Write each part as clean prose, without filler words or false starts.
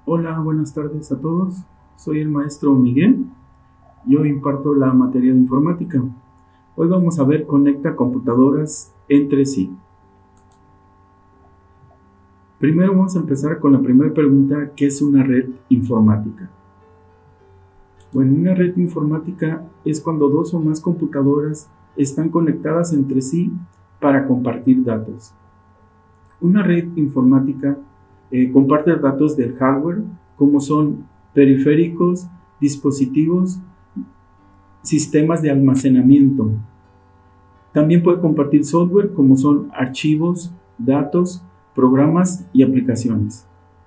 Hola, buenas tardes a todos. Soy el maestro Miguel. Yo imparto la materia de informática. Hoy vamos a ver conecta computadoras entre sí. Primero vamos a empezar con la primera pregunta, ¿qué es una red informática? Bueno, una red informática es cuando dos o más computadoras están conectadas entre sí para compartir datos. Una red informática comparte datos del hardware, como son periféricos, dispositivos, sistemas de almacenamiento. También puede compartir software, como son archivos, datos, programas y aplicaciones.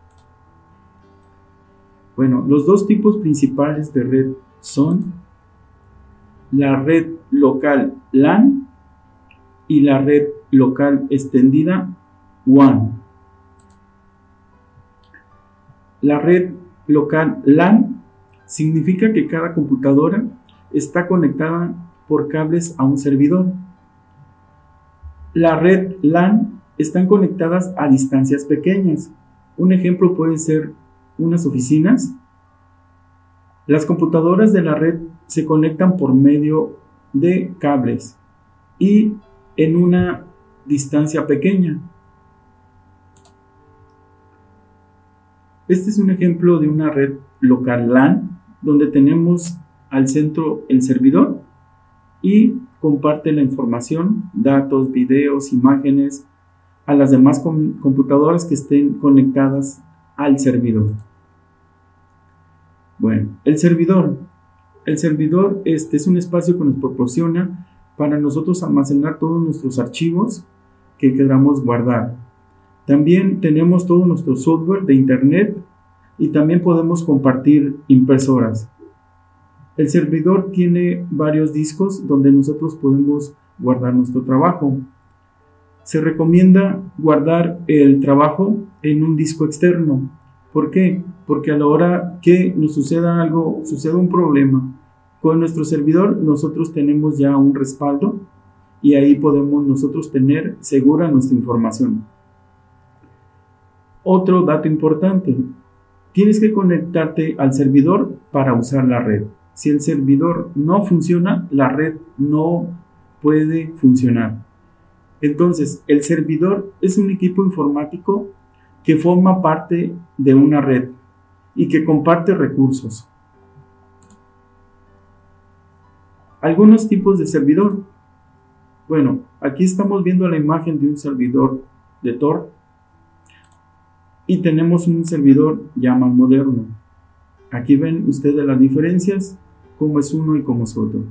Bueno, los dos tipos principales de red son la red local LAN y la red local extendida WAN. La red local LAN significa que cada computadora está conectada por cables a un servidor. La red LAN están conectadas a distancias pequeñas. Un ejemplo puede ser unas oficinas. Las computadoras de la red se conectan por medio de cables y en una distancia pequeña. Este es un ejemplo de una red local LAN, donde tenemos al centro el servidor y comparte la información, datos, videos, imágenes a las demás computadoras que estén conectadas al servidor. Bueno, el servidor es un espacio que nos proporciona para nosotros almacenar todos nuestros archivos que queramos guardar. También tenemos todo nuestro software de internet y también podemos compartir impresoras. El servidor tiene varios discos donde nosotros podemos guardar nuestro trabajo. Se recomienda guardar el trabajo en un disco externo. ¿Por qué? Porque a la hora que nos suceda algo, suceda un problema con nuestro servidor, nosotros tenemos ya un respaldo y ahí podemos nosotros tener segura nuestra información. Otro dato importante, tienes que conectarte al servidor para usar la red. Si el servidor no funciona, la red no puede funcionar. Entonces, el servidor es un equipo informático que forma parte de una red y que comparte recursos. Algunos tipos de servidor. Bueno, aquí estamos viendo la imagen de un servidor de Tor y tenemos un servidor ya más moderno. Aquí ven ustedes las diferencias, cómo es uno y cómo es otro.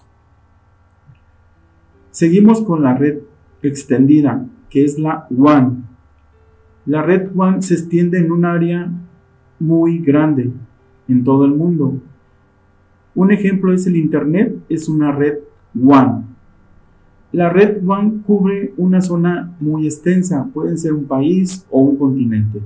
Seguimos con la red extendida, que es la WAN. La red WAN se extiende en un área muy grande en todo el mundo. Un ejemplo es el Internet, es una red WAN. La red WAN cubre una zona muy extensa, puede ser un país o un continente.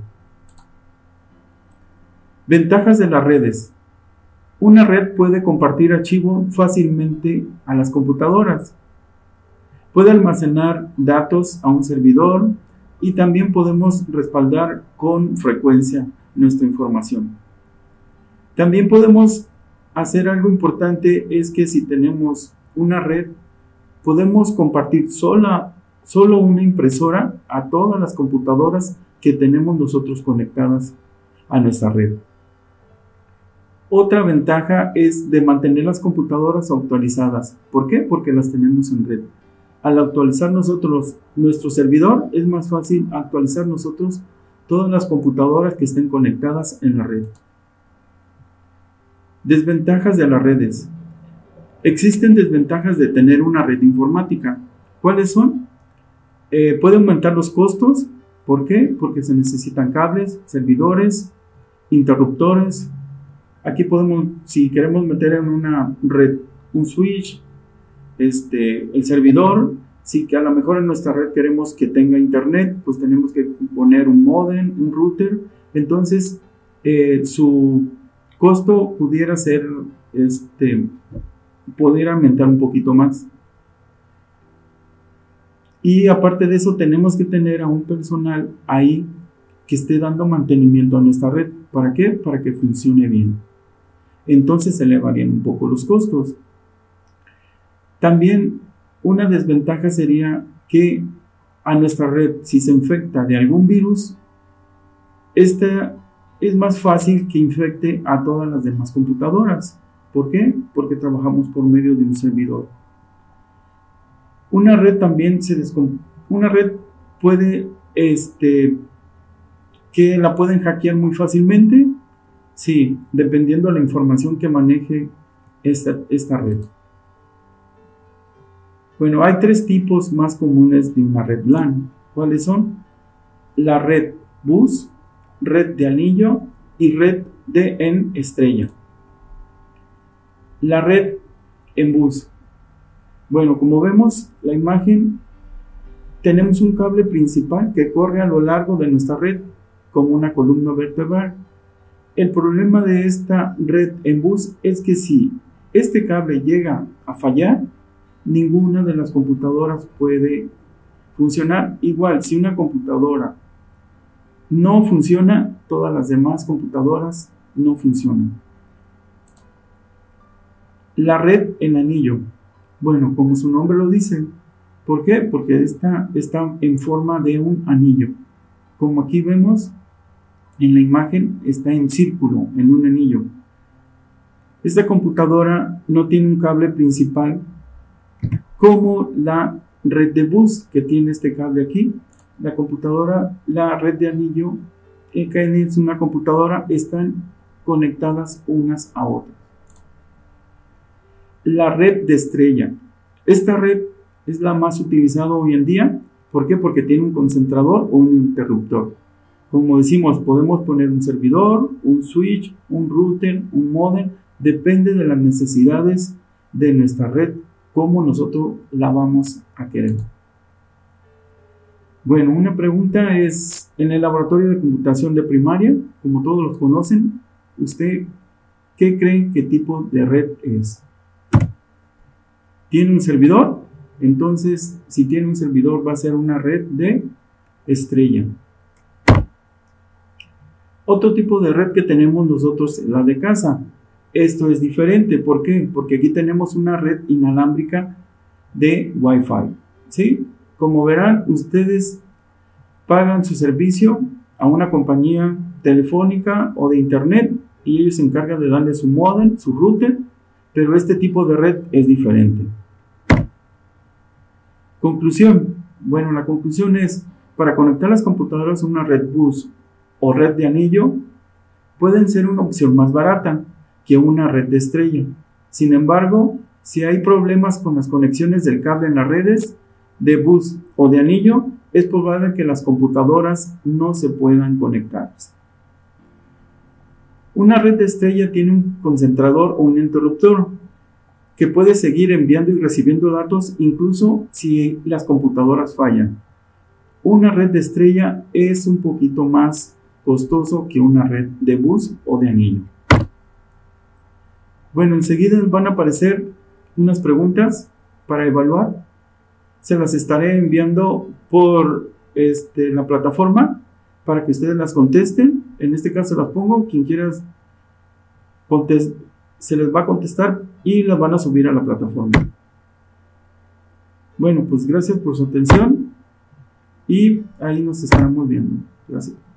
Ventajas de las redes. Una red puede compartir archivo fácilmente a las computadoras. Puede almacenar datos a un servidor y también podemos respaldar con frecuencia nuestra información. También podemos hacer algo importante, es que si tenemos una red, podemos compartir solo una impresora a todas las computadoras que tenemos nosotros conectadas a nuestra red. Otra ventaja es de mantener las computadoras actualizadas. ¿Por qué? Porque las tenemos en red. Al actualizar nosotros nuestro servidor, es más fácil actualizar nosotros todas las computadoras que estén conectadas en la red. Desventajas de las redes. Existen desventajas de tener una red informática. ¿Cuáles son? Puede aumentar los costos. ¿Por qué? Porque se necesitan cables, servidores, interruptores. Aquí podemos, si queremos meter en una red un switch, el servidor, si que a lo mejor en nuestra red queremos que tenga internet, pues tenemos que poner un módem, un router. Entonces, su costo pudiera ser, poder aumentar un poquito más. Y aparte de eso, tenemos que tener a un personal ahí que esté dando mantenimiento a nuestra red. ¿Para qué? Para que funcione bien. Entonces se elevarían un poco los costos. También una desventaja sería que a nuestra red, si se infecta de algún virus, esta es más fácil que infecte a todas las demás computadoras. ¿Por qué? Porque trabajamos por medio de un servidor. Una red también una red puede, que la pueden hackear muy fácilmente. Sí, dependiendo de la información que maneje esta red. Bueno, hay 3 tipos más comunes de una red LAN. ¿Cuáles son? La red bus, red de anillo y red en estrella. La red en bus. Bueno, como vemos la imagen, tenemos un cable principal que corre a lo largo de nuestra red como una columna vertebral. El problema de esta red en bus es que si este cable llega a fallar, ninguna de las computadoras puede funcionar. Igual, si una computadora no funciona, todas las demás computadoras no funcionan. La red en anillo. Bueno, como su nombre lo dice. ¿Por qué? Porque esta está en forma de un anillo. Como aquí vemos en la imagen, está en círculo, en un anillo. Esta computadora no tiene un cable principal como la red de bus que tiene este cable aquí. La red de anillo, que es una computadora, están conectadas unas a otras. La red de estrella. Esta red es la más utilizada hoy en día. ¿Por qué? Porque tiene un concentrador o un interruptor. Como decimos, podemos poner un servidor, un switch, un router, un modem. Depende de las necesidades de nuestra red, cómo nosotros la vamos a querer. Bueno, una pregunta es, en el laboratorio de computación de primaria, como todos los conocen, ¿usted qué cree qué tipo de red es? ¿Tiene un servidor? Entonces, si tiene un servidor, va a ser una red de estrella. Otro tipo de red que tenemos nosotros es la de casa. Esto es diferente. ¿Por qué? Porque aquí tenemos una red inalámbrica de Wi-Fi. ¿Sí? Como verán, ustedes pagan su servicio a una compañía telefónica o de internet y ellos se encargan de darle su modem, su router, pero este tipo de red es diferente. Conclusión. Bueno, la conclusión es, para conectar las computadoras a una red bus o red de anillo, pueden ser una opción más barata que una red de estrella. Sin embargo, si hay problemas con las conexiones del cable en las redes de bus o de anillo, es probable que las computadoras no se puedan conectar. Una red de estrella tiene un concentrador o un interruptor que puede seguir enviando y recibiendo datos incluso si las computadoras fallan. Una red de estrella es un poquito más costoso que una red de bus o de anillo. Bueno, enseguida van a aparecer unas preguntas para evaluar. Se las estaré enviando por la plataforma para que ustedes las contesten. En este caso las pongo, quien quiera se les va a contestar y las van a subir a la plataforma. Bueno, pues gracias por su atención y ahí nos estaremos viendo. Gracias.